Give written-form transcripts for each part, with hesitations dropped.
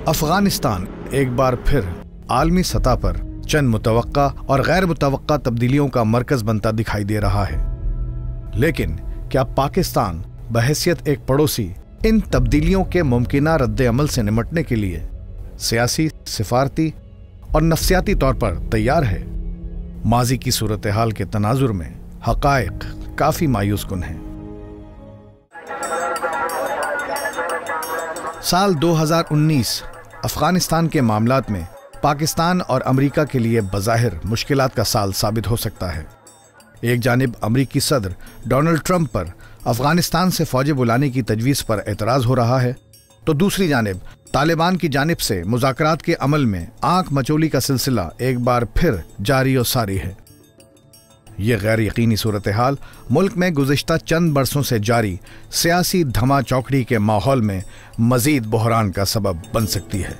अफगानिस्तान एक बार फिर आलमी सतह पर चंद मुतवक्का और गैर मुतवक्का तब्दीलियों का मरकज बनता दिखाई दे रहा है। लेकिन क्या पाकिस्तान बहैसियत एक पड़ोसी इन तब्दीलियों के मुमकिना रद्द अमल से निपटने के लिए सियासी, सिफारती और नफ्सियाती तौर पर तैयार है? माजी की सूरत हाल के तनाजुर में हकायक काफी मायूस कुन हैं। साल 2019 अफगानिस्तान के मामलात में पाकिस्तान और अमेरिका के लिए बज़ाहिर मुश्किलात का साल साबित हो सकता है। एक जानिब अमेरिकी सदर डोनाल्ड ट्रंप पर अफगानिस्तान से फौजें बुलाने की तजवीज़ पर एतराज़ हो रहा है, तो दूसरी जानिब तालिबान की जानिब से मुज़ाकरात के अमल में आंख मचोली का सिलसिला एक बार फिर जारी और सारी है। ये गैर यकीनी सूरत हाल मुल्क में गुज़िश्ता चंद बरसों से जारी सियासी धमा चौकड़ी के माहौल में मजीद बहरान का सबब बन सकती है।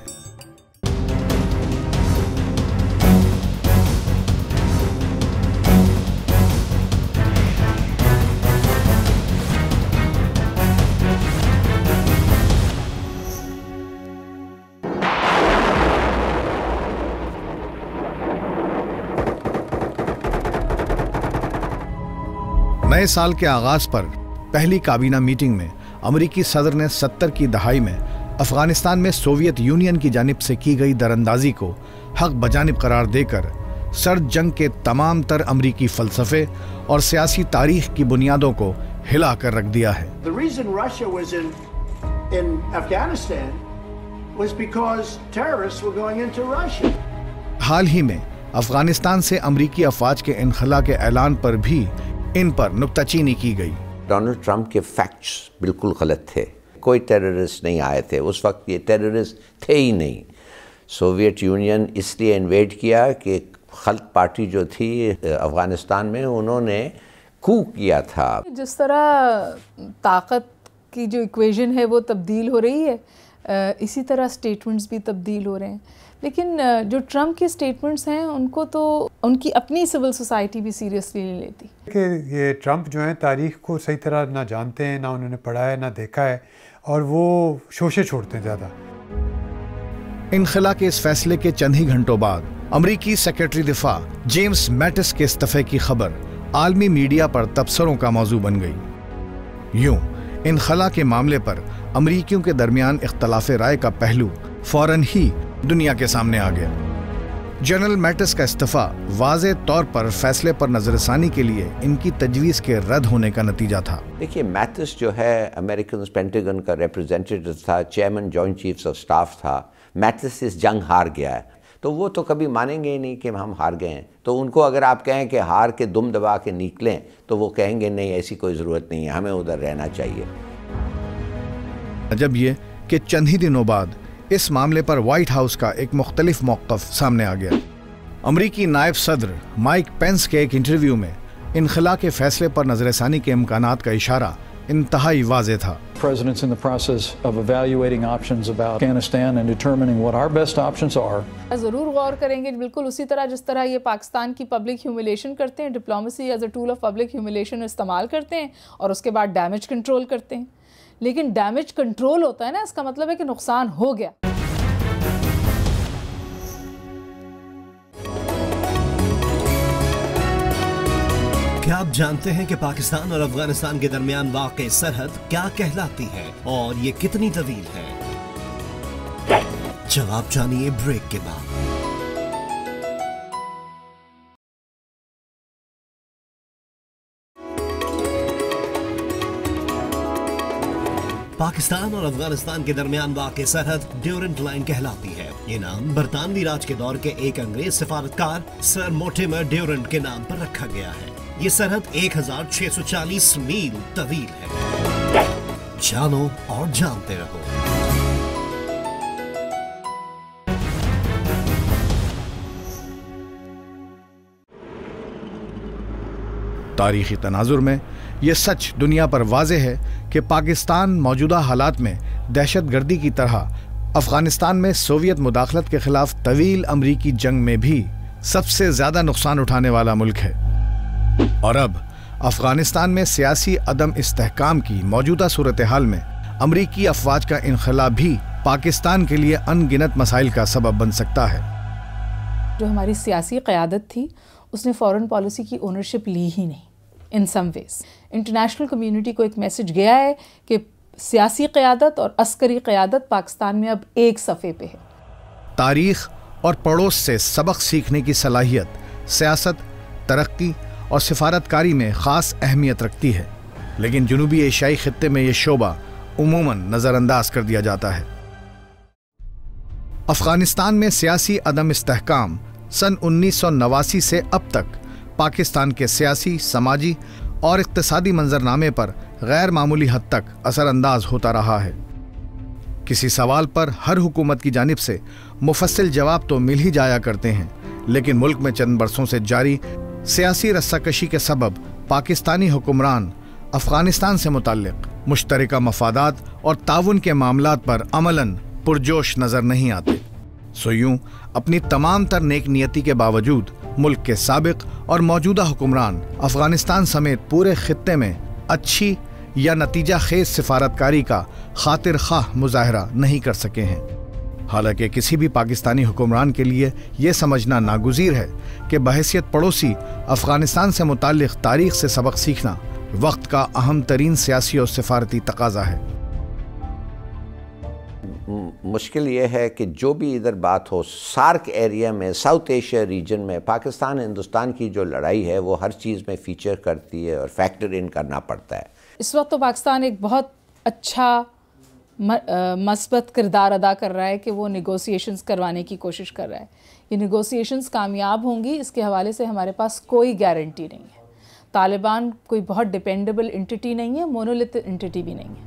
नए साल के आगाज पर पहली काबीना मीटिंग में अमेरिकी सदर ने 70 की दहाई में अफगानिस्तान में सोवियत यूनियन की जानिब से की गई दरअंदाजी को हक बजानिब करार देकर सर्द जंग के तमाम तर अमेरिकी फलसफे और सियासी तारीख की बुनियादों को हिला कर रख दिया है। हाल ही में अफगानिस्तान से अमेरिकी अफवाज के इनखला के ऐलान पर भी इन पर नुक्ताचीनी की गई। डोनाल्ड ट्रंप के फैक्ट्स बिल्कुल गलत थे। कोई टेररिस्ट नहीं आए थे उस वक्त, ये टेररिस्ट थे ही नहीं। सोवियत यूनियन इसलिए इन्वेड किया कि खल्क पार्टी जो थी अफ़गानिस्तान में, उन्होंने कू किया था। जिस तरह ताकत की जो इक्वेशन है वो तब्दील हो रही है, इसी तरह स्टेटमेंट्स भी तब्दील हो रहे हैं। लेकिन जो ट्रंप के स्टेटमेंट्स हैं उनको तो उनकी अपनी सिविल सोसाइटी भी सीरियसली नहीं लेती। कि ये ट्रंप जो है तारीख को सही तरह ना जानते हैं, ना उन्होंने पढ़ा है, ना देखा है, और वो शोशे छोड़ते हैं ज़्यादा। इनखला के इस फैसले के चंद ही घंटों बाद अमरीकी सेक्रेटरी दिफा जेम्स मैटिस के इस्तीफे की खबर आलमी मीडिया पर तबसरों का मौजू बन गई। यूं इनखला के मामले पर अमरीकियों के दरमियान इख्तलाफ राय का पहलू फौरन ही दुनिया के सामने आ गया। जनरल मैटिस का इस्तीफा वाज़े तौर पर फैसले पर नजरसानी के लिए इनकी तजवीज़ के रद्द होने का नतीजा था। देखिए, मैटिस जो है अमेरिकन पेंटागन का रिप्रेजेंटेटिव था, chairman joint chiefs of staff था। मैटिस इस जंग हार गया है, तो वो तो कभी मानेंगे ही नहीं कि हम हार गए हैं। तो उनको अगर आप कहें कि हार के दुम दबा के निकलें, तो वो कहेंगे नहीं, ऐसी कोई ज़रूरत नहीं है, हमें उधर रहना चाहिए। जब ये कि चंद ही दिनों बाद इस मामले पर व्हाइट हाउस का एक मुख्तलिफ मौक़िफ़ सामने आ गया। अमरीकी नायब सदर माइक पेंस के एक इंटरव्यू में इनखला के फैसले पर नजरसानी के इम्कानात का इशारा इंतहाई वाज़े था। President's in the process of evaluating options about Afghanistan and determining what our best options are. ज़रूर गौर करेंगे, बिल्कुल उसी तरह जिस तरह ये पाकिस्तान की पब्लिक ह्यूमिलेशन करते हैं, diplomacy as a tool of public humiliation इस्तेमाल करते हैं और उसके बाद डैमेज कंट्रोल करते हैं। लेकिन डैमेज कंट्रोल होता है ना, इसका मतलब है कि नुकसान हो गया। क्या आप जानते हैं कि पाकिस्तान और अफगानिस्तान के दरमियान वाक़ई सरहद क्या कहलाती है और ये कितनी तवील है? जवाब जानिए ब्रेक के बाद। पाकिस्तान और अफगानिस्तान के दरमियान वाक़ई सरहद ड्यूरेंट लाइन कहलाती है। ये नाम बरतानवी राज के दौर के एक अंग्रेज सिफारतकार सर मोर्टिमर ड्यूरेंट के नाम पर रखा गया है। ये सरहद 1640 मील तवील है। जानो और जानते रहो। तारीखी तनाजुर में यह सच दुनिया पर वाज़े है कि पाकिस्तान मौजूदा हालात में दहशतगर्दी की तरह अफगानिस्तान में सोवियत मुदाखलत के खिलाफ तवील अमरीकी जंग में भी सबसे ज्यादा नुकसान उठाने वाला मुल्क है। और अब अफगानिस्तान में सियासी अदम इस्तेहकाम की मौजूदा सूरत हाल में अमरीकी अफवाज का इनखला भी पाकिस्तान के लिए अनगिनत मसाइल का सबब बन सकता है। जो हमारी सियासी क़यादत थी उसने फॉरेन पॉलिसी की ओनरशिप ली ही नहीं। In some ways international community को एक मैसेज गया है कि सियासी क़यादत और अस्करी क़यादत पाकिस्तान में अब एक सफ़े पे है। तारीख और पड़ोस से सबक सीखने की सलाहियत सियासत, तरक्की और सिफारतकारी में ख़ास अहमियत रखती है, लेकिन जनूबी एशियाई खित्ते में यह शोबा उमूमन नज़रअंदाज कर दिया जाता है। अफगानिस्तान में सियासी अदम इस्तेहकाम सन 1989 से अब तक पाकिस्तान के सियासी, समाजी और इक्तिसादी मंजरनामे पर गैर मामूली हद तक असरअंदाज होता रहा है। किसी सवाल पर हर हुकूमत की जानिब से मुफस्सिल जवाब तो मिल ही जाया करते हैं, लेकिन मुल्क में चंद बरसों से जारी सियासी रस्साकशी के सबब पाकिस्तानी हुक्मरान अफगानिस्तान से मुताल्लिक मुश्तरका मफादात और ताउन के मामलात पर अमलन पुरजोश नजर नहीं आते। सो यूं अपनी तमाम तर नेक नियति के बावजूद मुल्क के साबिक और मौजूदा हुक्मरान अफगानिस्तान समेत पूरे खित्ते में अच्छी या नतीजा खेज सिफारतकारी का खातिर खाह मुजाहरा नहीं कर सके हैं। हालांकि किसी भी पाकिस्तानी हुक्मरान के लिए यह समझना नागुज़ीर है कि बहैसियत पड़ोसी अफगानिस्तान से मुताल्लिक तारीख से सबक सीखना वक्त का अहम तरीन सियासी और सिफारती तकाजा है। मुश्किल ये है कि जो भी इधर बात हो, सार्क एरिया में, साउथ एशिया रीजन में पाकिस्तान हिंदुस्तान की जो लड़ाई है वो हर चीज़ में फीचर करती है और फैक्टर इन करना पड़ता है। इस वक्त तो पाकिस्तान एक बहुत अच्छा मस्बत किरदार अदा कर रहा है कि वो नेगोशिएशंस करवाने की कोशिश कर रहा है। ये नेगोशिएशंस कामयाब होंगी इसके हवाले से हमारे पास कोई गारंटी नहीं है। तालिबान कोई बहुत डिपेंडेबल एंटिटी नहीं है, मोनोलिथ एंटिटी भी नहीं है।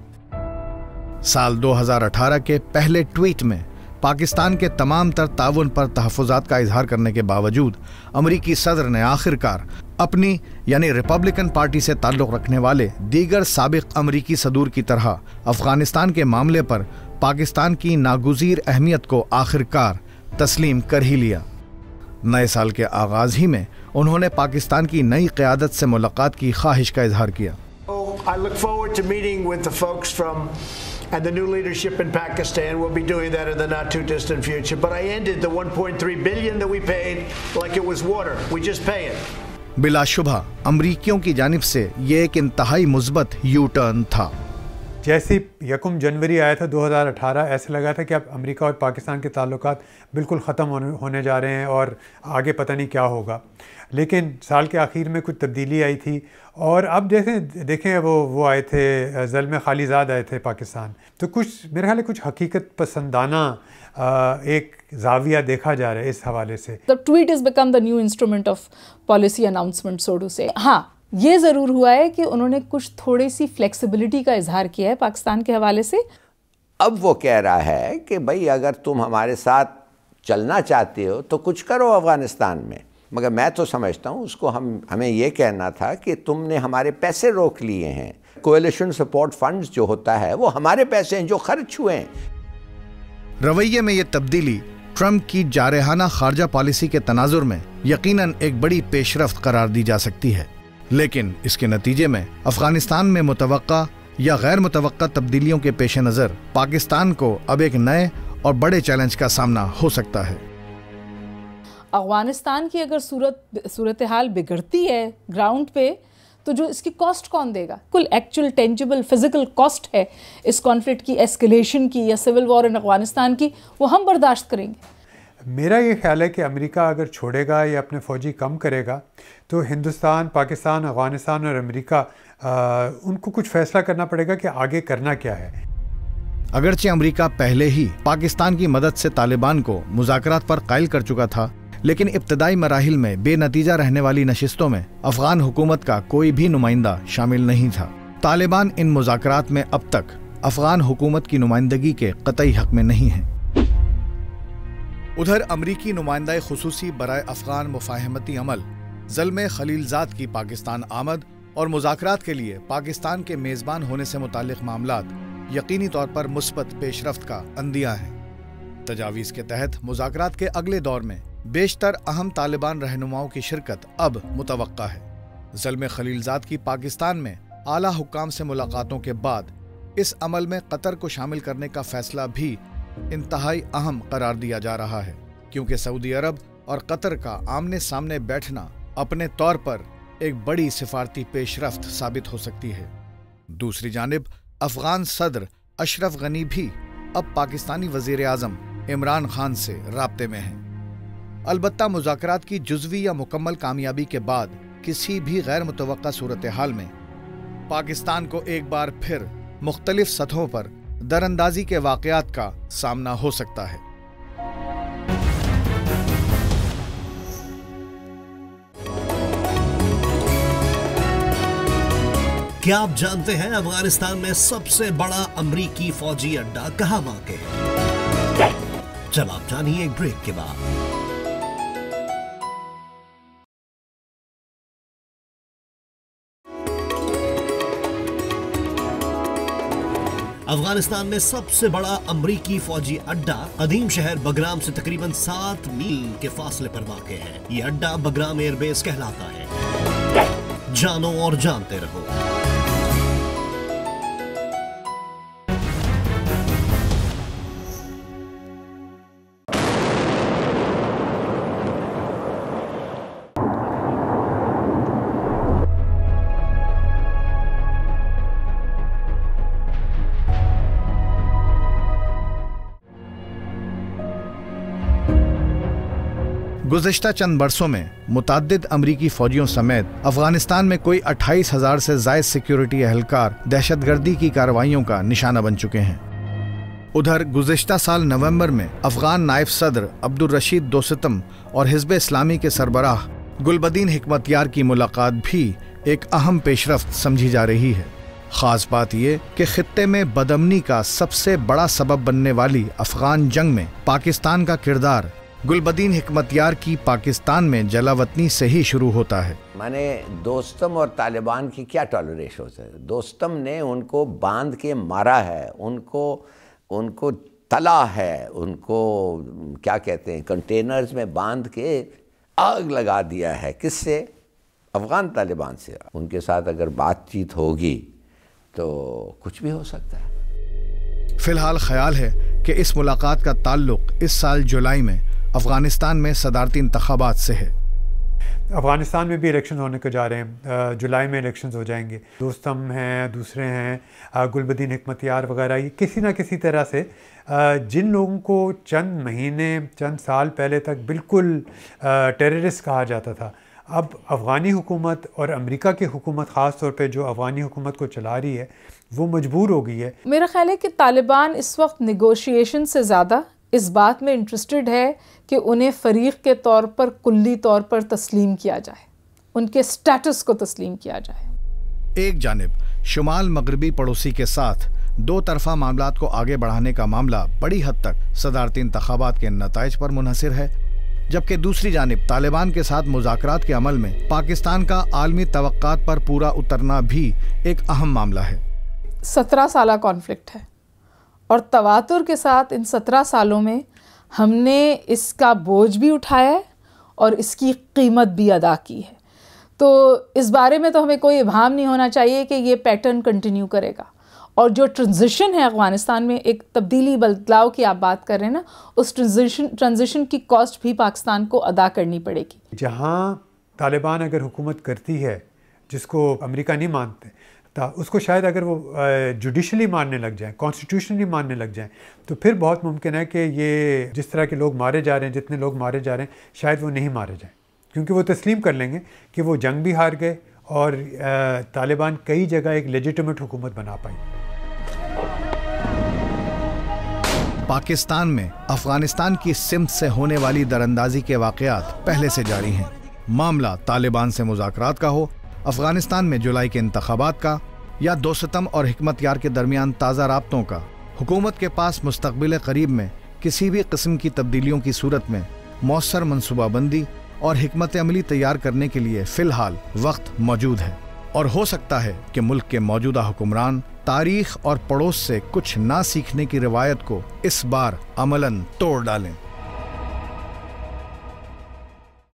साल 2018 के पहले ट्वीट में पाकिस्तान के तमाम तर ताउन पर तहफ़्फ़ुज़ात का इजहार करने के बावजूद अमरीकी सदर ने आखिरकार अपनी यानी रिपब्लिकन पार्टी से ताल्लुक़ रखने वाले दीगर साबिक़ अमरीकी सदूर की तरह अफ़गानिस्तान के मामले पर पाकिस्तान की नागुज़ीर अहमियत को आखिरकार तस्लीम कर ही लिया। नए साल के आगाज़ ही में उन्होंने पाकिस्तान की नई क़यादत से मुलाकात की ख्वाहिश का इजहार किया। I look forward to meeting with the folks from and the new leadership in Pakistan. We'll be doing that in the not too distant future. But I ended the 1.3 billion that we paid like it was water. We just pay it. बिलाशुबा अमरीकियों की जानिब से ये एक इंतहाई मुस्बत U turn था। जैसे 1 जनवरी आया था 2018, ऐसे लगा था कि अब अमेरिका और पाकिस्तान के ताल्लुकात बिल्कुल ख़त्म होने जा रहे हैं और आगे पता नहीं क्या होगा। लेकिन साल के आखिर में कुछ तब्दीली आई थी और अब जैसे देखें वो आए थे, ज़ल्म खालिज़ाद आए थे पाकिस्तान, तो कुछ मेरे ख्याल है कुछ हकीकत पसंदाना एक जाविया देखा जा रहा है इस हवाले से। The tweet has become the new instrument of policy announcement, so to say. हाँ, ये ज़रूर हुआ है कि उन्होंने कुछ थोड़ी सी फ्लेक्सिबिलिटी का इजहार किया है पाकिस्तान के हवाले से। अब वो कह रहा है कि भाई अगर तुम हमारे साथ चलना चाहते हो तो कुछ करो अफ़गानिस्तान में, मगर मैं तो समझता हूँ उसको हमें ये कहना था कि तुमने हमारे पैसे रोक लिए हैं। कोएलिशन सपोर्ट फंड्स जो होता है वो हमारे पैसे हैं जो खर्च हुए हैं। रवैये में ये तब्दीली ट्रंप की जारहाना खारजा पॉलिसी के तनाजुर में यकीनन एक बड़ी पेशरफ्त करार दी जा सकती है, लेकिन इसके नतीजे में अफगानिस्तान में मुतवक्का या गैर मुतवक्का तब्दीलियों के पेश नज़र पाकिस्तान को अब एक नए और बड़े चैलेंज का सामना हो सकता है। अफगानिस्तान की अगर सूरत हाल बिगड़ती है ग्राउंड पे, तो जो इसकी कॉस्ट कौन देगा? कुल एक्चुअल टेंजिबल फिजिकल कॉस्ट है इस कॉन्फ्लिक्ट की, एस्केलेशन की या सिविल वॉर इन अफगानिस्तान की, वो हम बर्दाश्त करेंगे। मेरा ये ख्याल है कि अमेरिका अगर छोड़ेगा या अपने फ़ौजी कम करेगा तो हिंदुस्तान, पाकिस्तान, अफगानिस्तान और अमेरिका उनको कुछ फैसला करना पड़ेगा कि आगे करना क्या है। अगरचे अमेरिका पहले ही पाकिस्तान की मदद से तालिबान को मुज़ाकरात पर कायल कर चुका था, लेकिन इब्तदाई मराहिल में बेनतीजा रहने वाली नशिस्तों में अफगान हुकूमत का कोई भी नुमाइंदा शामिल नहीं था। तालिबान इन मुज़ाकरात में अब तक अफगान हुकूमत की नुमाइंदगी के कतई हक में नहीं है। उधर अमरीकी नुमाइंदा खुसूसी बराए अफगान मुफाहमती अमल ज़ल्म खलीलज़ाद की पाकिस्तान आमद और मुज़ाकरात के लिए पाकिस्तान के मेज़बान होने से मुताल्लिक़ मामलात यकीनी तौर पर मुस्बत पेशरफ्त का अंदिया हैं। तजावीज़ के तहत मुज़ाकरात के अगले दौर में बेशतर अहम तालिबान रहनुमाओं की शिरकत अब मुतवक्का है। ज़ल्म खलीलज़ाद की पाकिस्तान में आला हुक्काम से मुलाकातों के बाद इस अमल में कतर को शामिल करने का फैसला भी इंतहाई अहम करार दिया जा रहा है, क्योंकि सऊदी अरब और कतर का आमने सामने बैठना अपने तौर पर एक बड़ी सिफारती पेशरफ्त साबित हो सकती है। दूसरी जानिब अफगान सदर अशरफ गनी भी अब पाकिस्तानी वजीर आजम इमरान खान से राब्ते में हैं। अलबत्ता मुज़ाकरात की जुज़वी या मुकम्मल कामयाबी के बाद किसी भी गैर मुतवक्का सूरत हाल में पाकिस्तान को एक बार फिर मुख्तलिफ सतहों पर दरअंदाजी के वाक़यात का सामना हो सकता है। क्या आप जानते हैं अफगानिस्तान में सबसे बड़ा अमरीकी फौजी अड्डा कहां वाक़ है? चल आप जानिए एक ब्रेक के बाद। अफगानिस्तान में सबसे बड़ा अमरीकी फौजी अड्डा कदीम शहर बगराम से तकरीबन 7 मील के फासले पर वाक़ है। ये अड्डा बगराम एयरबेस कहलाता है। जानो और जानते रहो। गुज़िश्ता चंद बरसों में मुतअद्दिद अमरीकी फौजियों समेत अफगानिस्तान में कोई 28,000 से ज़ायद सिक्योरिटी एहलकार दहशतगर्दी की कार्रवाइयों का निशाना बन चुके हैं। उधर गुज़िश्ता साल नवंबर में अफगान नायब सदर अब्दुल रशीद दोस्तम और हिज़्ब इस्लामी के सरबराह गुलबदीन हिकमतयार की मुलाकात भी एक अहम पेशरफ्त समझी जा रही है। ख़ास बात यह कि खित्ते में बदअमनी का सबसे बड़ा सबब बनने वाली अफगान जंग में पाकिस्तान का किरदार गुलबदीन हिकमतयार की पाकिस्तान में जलावतनी से ही शुरू होता है। माने दोस्तम और तालिबान की क्या टॉलरेशन होता है? दोस्तम ने उनको बांध के मारा है, उनको तला है, उनको क्या कहते हैं कंटेनर्स में बांध के आग लगा दिया है। किससे? अफगान तालिबान से। उनके साथ अगर बातचीत होगी तो कुछ भी हो सकता है। फिलहाल ख्याल है कि इस मुलाकात का ताल्लुक इस साल जुलाई में अफगानिस्तान में सदारती इंतखाबात से है। अफ़गानिस्तान में भी इलेक्शन होने को जा रहे हैं। जुलाई में इलेक्शन हो जाएंगे। दोस्तम हैं, दूसरे हैं, गुलबदीन हिकमतयार वगैरह, ये किसी ना किसी तरह से जिन लोगों को चंद महीने चंद साल पहले तक बिल्कुल टेररिस्ट कहा जाता था, अब अफ़गानी हुकूमत और अमेरिका की हुकूमत ख़ास तौर पे जो अफ़गानी हुकूमत को चला रही है वो मजबूर हो गई है। मेरा ख्याल है कि तालिबान इस वक्त निगोशिएशन से ज़्यादा इस बात में इंटरेस्टेड है कि उन्हें फ़रीक के तौर पर कुल्ली तौर पर तस्लीम किया जाए, उनके स्टेटस को तस्लीम किया जाए। एक जानिब शुमाल मगरबी पड़ोसी के साथ दो तरफा मामलात को आगे बढ़ाने का मामला बड़ी हद तक सदारती इंतखाबात के नताइज पर मुनहसिर है, जबकि दूसरी जानिब तालिबान के साथ मुज़ाकरात के अमल में पाकिस्तान का आलमी तवक्कात पर पूरा उतरना भी एक अहम मामला है। 17 साला कॉन्फ्लिक्ट है और तवातुर के साथ इन 17 सालों में हमने इसका बोझ भी उठाया है और इसकी कीमत भी अदा की है। तो इस बारे में तो हमें कोई इब्हाम नहीं होना चाहिए कि ये पैटर्न कंटिन्यू करेगा। और जो ट्रांजिशन है अफ़गानिस्तान में, एक तब्दीली बदलाव की आप बात कर रहे हैं ना, उस ट्रांजिशन की कॉस्ट भी पाकिस्तान को अदा करनी पड़ेगी। जहाँ तालिबान अगर हुकूमत करती है जिसको अमेरिका नहीं मानते, उसको शायद अगर वो जुडिशली मानने लग जाएं, कॉन्स्टिट्यूशनली मानने लग जाएं, तो फिर बहुत मुमकिन है कि ये जिस तरह के लोग मारे जा रहे हैं, जितने लोग मारे जा रहे हैं, शायद वो नहीं मारे जाएं, क्योंकि वो तस्लीम कर लेंगे कि वो जंग भी हार गए और तालिबान कई जगह एक लेजिटिमेट हुकूमत बना पाई। पाकिस्तान में अफगानिस्तान की सिमत से होने वाली दरअंदाजी के वाक़यात पहले से जारी हैं। मामला तालिबान से मुज़ाकरात का हो, अफगानिस्तान में जुलाई के इंतखाबात का, या दोस्तम और हिकमतयार के दरमियान ताज़ा राब्तों का, हुकूमत के पास मुस्तक़बिल करीब में किसी भी किस्म की तब्दीलियों की सूरत में मौसर मनसूबाबंदी और हिकमत अमली तैयार करने के लिए फ़िलहाल वक्त मौजूद है। और हो सकता है कि मुल्क के मौजूदा हुक्मरान तारीख और पड़ोस से कुछ ना सीखने की रिवायत को इस बार अमलन तोड़ डालें।